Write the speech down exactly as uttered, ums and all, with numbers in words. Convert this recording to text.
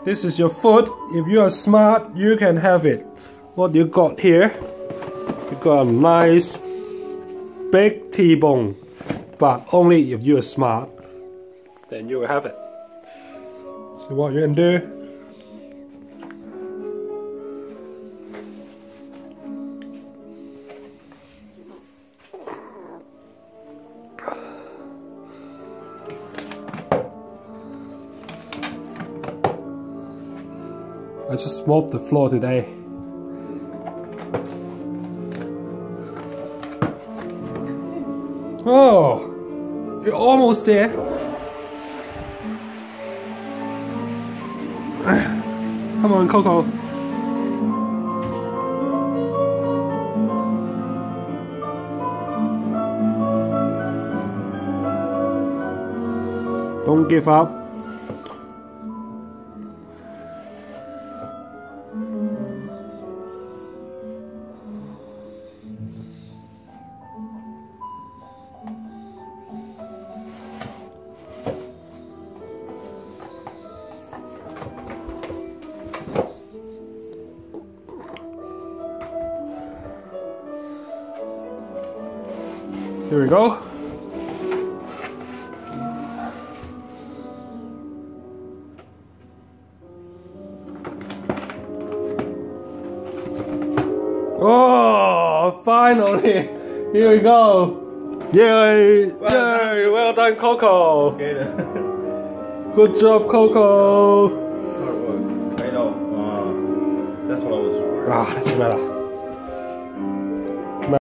This is your food. If you are smart, you can have it. What you got here? You got a nice big T-bone, but only if you are smart, then you will have it. So what you can do? I just mopped the floor today. Oh, you're almost there. Come on, Coco. Don't give up. Here we go. Oh, finally! Here we go! Yay! Well Yay! Done. Well done, Coco! Good job, Coco! Hard work. I know. Uh, that's what I was. Ah, doesn't matter.